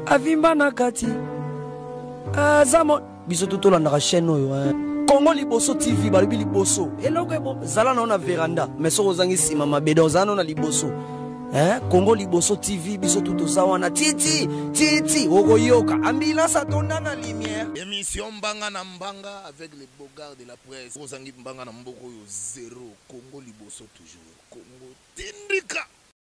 avimba na kati azamo biso totolanda ka chaîne oyo Congo Liboso TV balobi liboso eloko ebo zala na veranda mais soko zangi sima mabeda ozana na liboso Congo Liboso TV biso tutoza wana titi okoyoka ambulance atonda na lumière émission mbanga na mbanga avec les bogards de la presse ozangi mbanga na mboko yo 0 Congo Liboso toujours Congo tindika.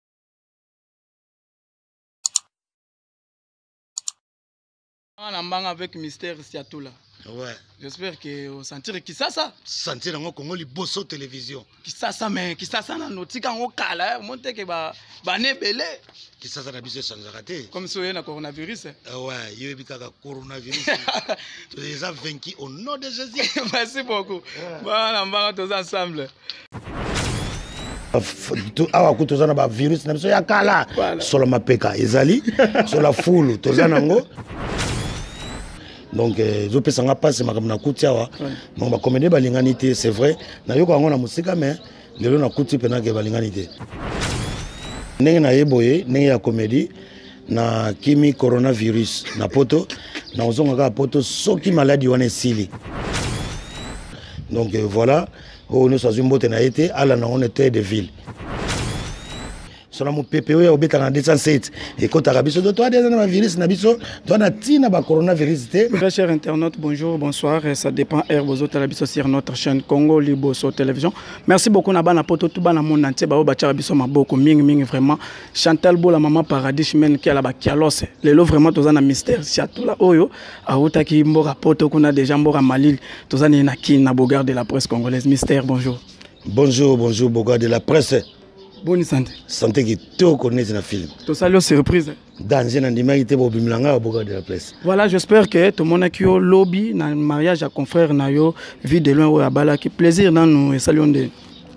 Mbanga avec Mystère Siatoula. Ouais. J'espère que vous sentirez qui ça ça. Sentir dans Congo Liboso télévision. Qui ça mais qui ça na notika ngo kala monte ke ba ne belé. Qui ça na biso sans rater. Comme si on a coronavirus. Ouais, il y a eu coronavirus. Tu les as vaincus au nom de Jésus. Merci beaucoup. Voilà, mbanga tous ensemble. Awa ku tozana ba virus na biso ya kala. Solo mapeka ezali, sur la foule tozana ngo. Donc je peux s'en passer ma comme na kutiawa donc ba comédie balinganité c'est vrai na yoko ngo na musika mais lelo na kuti pena ke balinganité ndenge na yeboye ndenge ya comédie na kimi coronavirus na poto na ozonga ka poto soki maladie wana esili donc voilà on nous soit mbote na été ala na on était de ville mon PPO ya obeta na 207 et quand arabiso de toi des na virus na biso toi na tina ba coronavirus. Très chers internautes, bonjour, bonsoir, ça dépend air vos autres biso sur notre chaîne Congo Liboso télévision. Merci beaucoup na bana poto tout bana monde entier ba ba biso maboko mingi vraiment Chantal Bo la maman paradis chimene qui a la ba kialose. Lelo vraiment tozana Mystère Siatoula oyo auta ki mbora poto kuna déjà mbora Malil tozana na kin na bogarde de la presse congolaise. Mystère, bonjour. Bonjour bogarde de la presse. Bonne santé. Santé qui tout connaît dans le film. Tout ça, c'est surprise. Danger dans l'image au bogarde de la presse. Voilà, j'espère que tout le monde qui a lobby dans le mariage à confrère nayo vie de loin ou à bala qui plaisir dans nous et saluons de.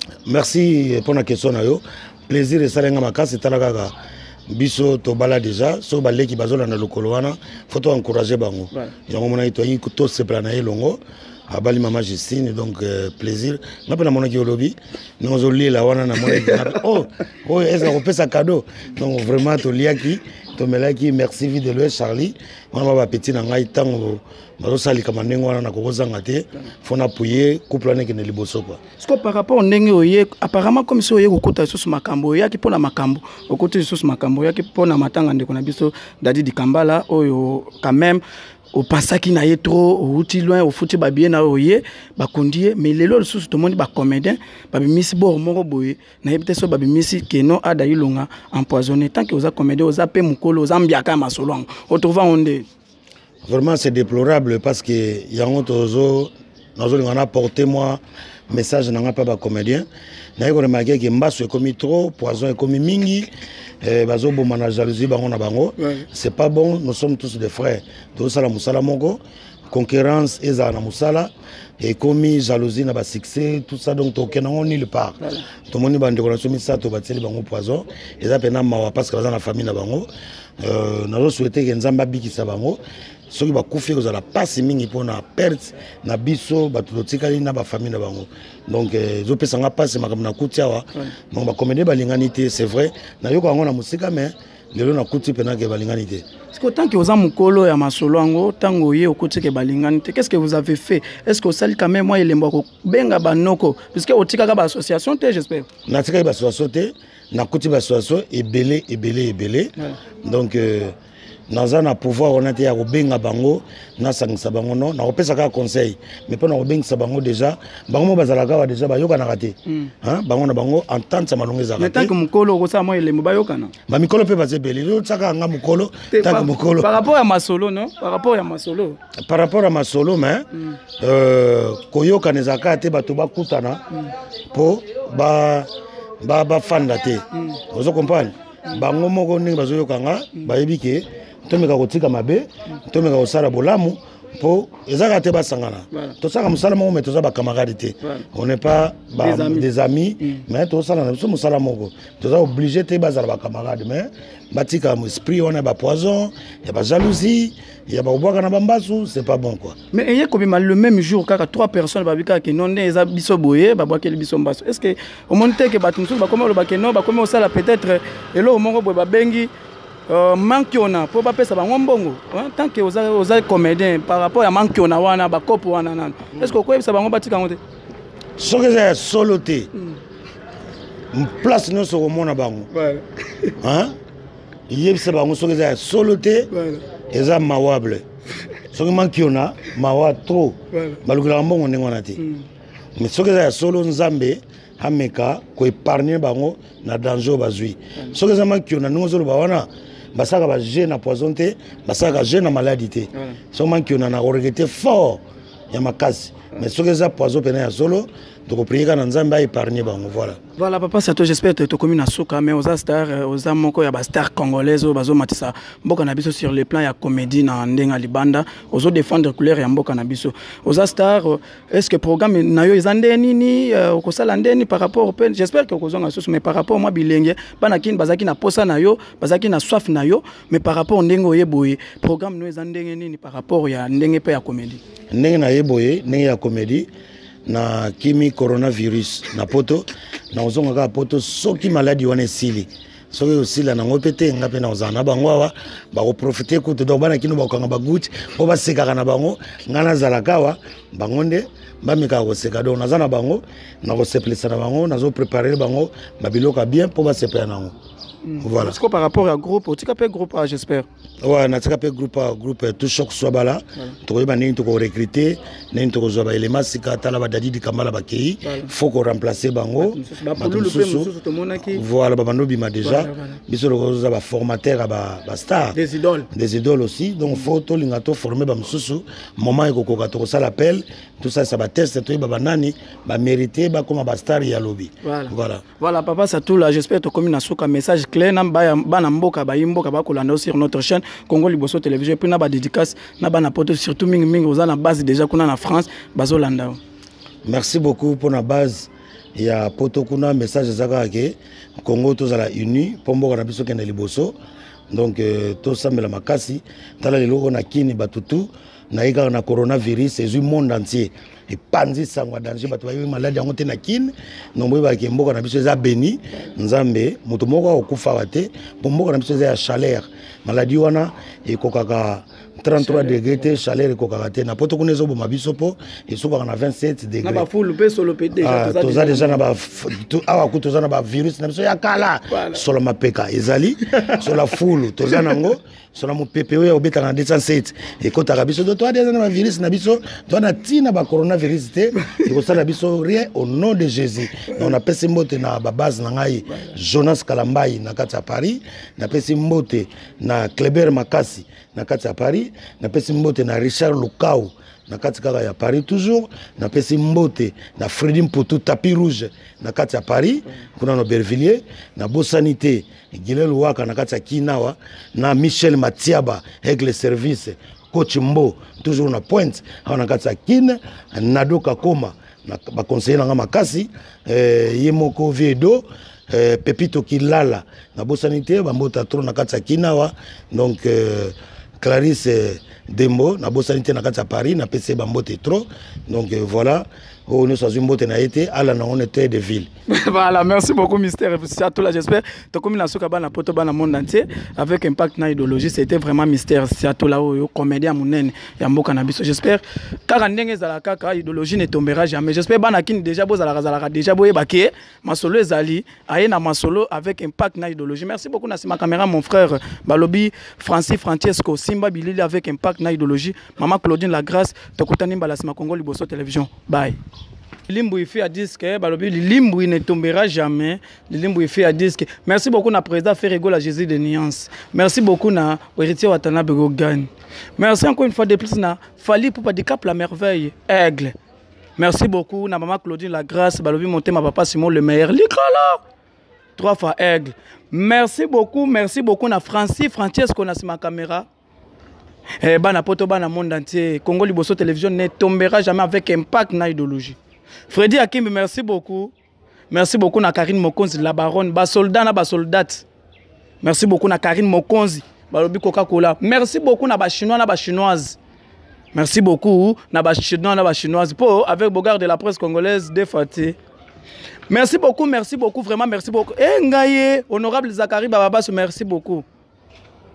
Merci pour la question nayo. Plaisir et salenga makasi talaka biso to bala déjà so balé qui bazola na lokolo wana faut encourager bango. Yango mona itoyi to se plana elongo. Abali mama Justine donc plaisir n'appelle mon qui au lobby nous oli la wana na oh est-ce qu'on peut ça cadeau donc vraiment to liaki to melaki merci vie de l'Ouest Charlie mama ba petit na ngai tango bazo sali kama ndenge wana na kokozanga te faut appuyer couple ane ke ne liboso quoi est-ce que par rapport ndenge oye apparemment comme si oye kokota sous makambo yaki pona makambo okoti sous makambo yaki pona matanga ndeko na biso dadi di Kambala oyo quand même au passaki na ye trop au outil loin au fouti ba bien na oye ba kondie mais lelo sous tout le monde ba comédien ba bimisi bo moko boye na yebite so ba bimisi keno ada ilonga empoisonné tant que oza comédien oza pe mukolo oza mbiaka masolong on trouve onde vraiment c'est déplorable parce que yango tozo nazo ngana porter moi message nanga pas ba comédien na yeko remarquer que mbaso est commis trop poison est commis mingi bazo bomana jalousie bango na bango c'est pas bon nous sommes tous des frères to sala musala moko concurrence eza na musala et commis jalousie na ba succès tout ça donc to kenango nulle part to moni bande ko na somi ça to bateli bango poison eza pena mawa parce que baza na famille na bango nazo souhaiter que nzamba bikisa bango soki ba kufi kozala passe mingi pona perte na biso batulotikali na ba famille na bango donc zo pesa nga passe makamna na kutiawa donc ba comédie balinganité c'est vrai na yoko ngo na musika mais lelo na kuti pena ke balinganité est-ce que tant que vous avez mukolo ya masolongo tango ye okoti ke balinganité qu'est-ce que vous avez fait est-ce que sali quand même moi elemba ko benga banoko puisque otika ka ba association te j'espère na tika ba association te na kuti ba association ebele donc naza na pouvoir on a été à Robenga bango na sangisa bango non na opesa ka conseil mais pas na Robenga bango déjà bango bazalaka déjà bayoka na raté hein bango na bango entente sa malonga za raté mais tant que mukolo ko sa mo ele mubayoka na ba mikolo pe baze belé lo tsaka nga mukolo tant que mukolo par rapport à masolo non par rapport à masolo mais koyoka nezaka te bato bakutana po ba fanda te vous comprenez bango moko ndenge bazoyoka nga bayebi ke tomeka kotika mabe tomeka kosala bolamu po ezaka te basangana tosaka musala moko mais toza ba camarades te on n'est pas des amis mais tosala na biso musala moko toza obligé te bazala ba camarades mais batika mo esprit on a ba poison ya ba jalousie ya ba obwaka na bambasu c'est pas bon quoi mais ayé kobima le même jour kaka 3 personnes babika ke non eza biso boye babwaka le biso mbasu est-ce que au monte que batumsu ba comment le bakeno ba comment osala peut-être elo moko boye ba bengi manque on a pour pas ça ba ngombongo tant que aux comédiens par rapport à manque on a wana ba kopo wana nan est-ce que ko ça ba ngobatika ngote so que c'est soloté place non so mona bango hein yeb ça ba ngo so que c'est soloté et ça mawable so que manque on a mawa trop balukula mbongo ngona te mais so que c'est solo nzambe hameka ko épargner bango na danger bazui so que ça manque on a ngo zo ba wana basaka ba gêne na poison te basaka gêne na maladie te so manque on a regretté fort ya makasi mais ce que ça poison pena ya solo donc prier kana nzamba épargner bango voilà papa c'est toi j'espère que tu commune à Souka mais aux stars aux amoko ya ba star congolaise bazo matisa mboka na biso sur le plan ya comédie na ndenga libanda ozo défendre couleur ya mboka na biso aux stars est-ce que programme na yo ezande nini okosala ndeni par rapport au j'espère que okozonga soso mais par rapport moi bilenge bana kin bazaki na posa na yo bazaki na soif na yo mais par rapport au ndengo yeboye programme no ezande nini par rapport ya ndenge pe ya comédie ndenge na yeboye ndenge ya comédie na kimi coronavirus na poto na ozonga ka poto soki maladie wana esili soki osila nango pete nga pe na ozana bango awa ba ko profiter kutu donc bana kino ba kanga ba guti po ba sekaka na bango ngana zalaka wa bango nde ba mika ko seka donc nazana bango na ko seplisa na bango nazo préparer bango ba biloka bien po ba sepela nango. Voilà. Est-ce que par rapport à groupe, tu as groupe j'espère. Ouais, na tika pe groupe tout choc soit bala. To yeba nini to ko recruter, nini to ko zo ba élément sika tala ba dadi di kamala ba kei. Faut qu'on remplacer bango. Voilà, ba bando bima déjà. Biso ko zo ba formateur ba star. Des idoles. Des idoles aussi. Donc faut to linga to former ba msusu. Moment eko ko to ça l'appel. Tout ça ça va tester to yeba banani ba mériter ba comme ba star ya lobby. Voilà papa ça tout là, j'espère to commune na Souka message clair na bana mboka ba yimboka ba kolanda sur notre chaîne Congo Liboso Télévision puis na ba dédicace na bana poto surtout mingi aux na base déjà kuna na France bazolanda. Merci beaucoup pour la base. Il y a poto kuna message zaka ke Congo tous à la uni pombo na biso kende liboso. Donc tout ça me la makasi tala lelo na kini batutu na ika na coronavirus et du monde entier. Et panzi sangwa danger bato ba maladie yango te na kin nombo ba ke mboka na biso za beni nzambe moto moko okufa wate mboka na biso za chaleur maladie wana e kokaka 33 degrés te chaleur e kokaka te na poto kunezo bo mabiso po e soba na 27 degrés na ba full pe solo pe déjà toza déjà na ba awa ku toza na ba virus na biso ya kala solo mapeka ezali solo full toza nango solo mo PPO ya obeta na 207 e kotaka biso to toa déjà na virus na biso to na tina ba coronavirus te e kosala biso rien au nom de Jésus. On a pesi mbote na ba base na ngai Jonas Kalambai na kati ya Paris na pesi mbote na Kleber Makasi na kati ya Paris na pesi mbote na Richard Lukau na kati kaka ya Paris toujours na pesi mbote na Freddy Mputu tapis rouge na kati ya Paris kuna no Bervilliers na Bosanité Gilel Waka na kati ya Kinawa na Michel Matiaba avec les services coach Mbo toujours na pointe na kati ya Kine Nadoka Koma na ba conseiller na makasi yemoko viedo Pepito Kilala na Bosanité ba mbota trop na kati ya Kinawa donc Clarisse Dembo na Bosanité na kati ya Paris na PC Bambote trop donc voilà on nous sommes mbote na été à la on était de ville. Voilà, merci beaucoup Mystère c'est à tout là j'espère to comme na soka bana poto bana monde entier avec impact na idéologie c'était vraiment Mystère c'est à tout là au comédien munene ya mboka na biso j'espère car ndenge za la kaka idéologie ne tombera jamais j'espère bana kin déjà bozala déjà boye baké masolo ezali aye na masolo avec impact na idéologie merci beaucoup na ma caméra mon frère Balobi Francis Francesco Simba Bilili avec impact na idéologie maman Claudine Lagrâce tokutani mbala sima Congo Liboso Télévision bye. Limbu il fait à disque, balobi limbu il ne tombera jamais. Limbu il fait à disque. Merci beaucoup na président Ferrego la Jésus de Nuance. Merci beaucoup na héritier Watana Begogan. Merci encore une fois de plus na Fali pour pas Cap la merveille Aigle. Merci beaucoup na maman Claudine Lagrâce, balobi monter ma papa Simon le meilleur. Likala 3 fois Aigle. Merci beaucoup na Francis Francesco na ma caméra. Bana poto bana monde entier. Congo Liboso Télévision ne tombera jamais avec impact na idéologie. Freddy Akimbe, merci beaucoup. Merci beaucoup na Karine Mokonzi, la baronne, bas soldat na bas soldate. Merci beaucoup na Karine Mokonzi, balobi Coca-Cola. Merci beaucoup na bas chinois na bas chinoise. Merci beaucoup na bas chinois na bas chinoise. Pour avec Bogard de la presse congolaise de Fatih. Merci beaucoup, vraiment merci beaucoup. Eh ngaye, honorable Zachary Bababas, merci beaucoup.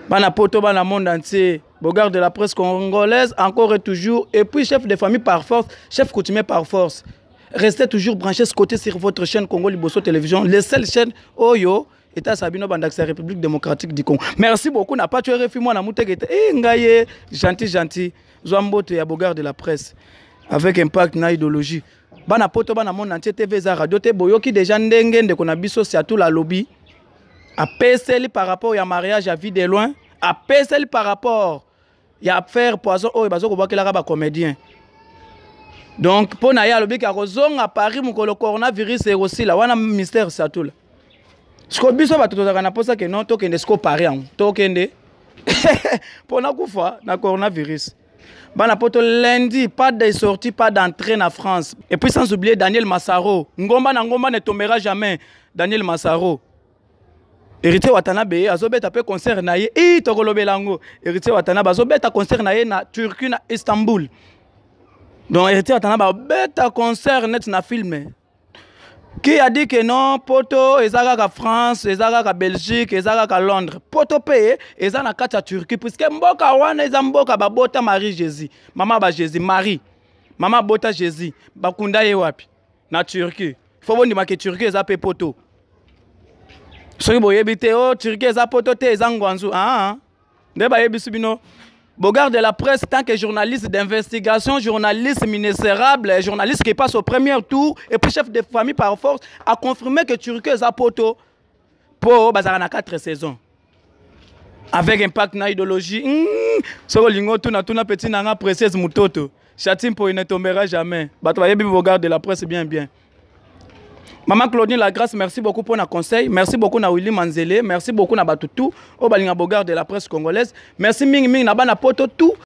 Bana poto, bana monde entier. Bogard de la presse congolaise, encore et toujours. Et puis, chef de famille par force, chef coutumier par force. Restez toujours branchés ce côté sur votre chaîne Congo Liboso Télévision. Les seules chaînes Oyo, État Sabino Bandax, République démocratique du Congo. Merci beaucoup. N'a pas tué refus moi, n'a mouté ngaye, gentil. Zouambote ya Bogard de la presse. Avec impact na idéologie. Bana poto, bana monde entier, TV za radio, te boyoki déjà ndenge de konabiso, c'est à tout la lobby. A PSL par rapport à mariage à vie de loin. A PSL par rapport à affaire poison, oh, bazo ko bakela ba comédien. Donc, pour na ya lobi ka kozonga à Paris mon coronavirus est aussi là, wana mystère c'est tout là. Ce que biso ba tout na posa que non to kende sko Paris en. To kende. Pour na kufa na coronavirus. Bana poto lundi, pas de sortie, pas d'entrée en France. Et puis sans oublier Daniel Massaro. Ngomba na ngomba ne tombera jamais. Daniel Massaro. Héritier Watanabe, azobeta pe concert na ye, tokolobelango. Héritier Watanabe azobeta concert na ye na Turquie na Istanbul. Donc Héritier Watanabe beta concert net na film. Qui a dit que non, poto ezaka France, ezaka Belgique, ezaka Londres. Poto pe ezana kata Turquie puisque mboka wana ezamboka babota Marie Jésus. Mama ba Jésus Marie. Mama bota Jésus. Bakunda ye wapi? Na Turquie. Faut bondima ke Turquie ezape poto. Soki boyebite o Turquie eza poto te eza ngwanzu nde bayebisu bino Bogard de la presse tant que journaliste d'investigation, journaliste ministérable, journaliste qui passe au premier tour et puis chef de famille par force a confirmé que Turquie eza poto po bazara na 4 saisons avec impact na idéologie soko lingo tuna petit nanga précieuse mutoto chatim po ne tombera jamais bato bayebi Bogard de la presse bien. Maman Claudine Lagrasse, merci beaucoup pour nos conseils. Merci beaucoup à Willy Manzele. Merci beaucoup à Batutu, au Balinga Bogard de la presse congolaise. Merci Ming na Bana Poto tout.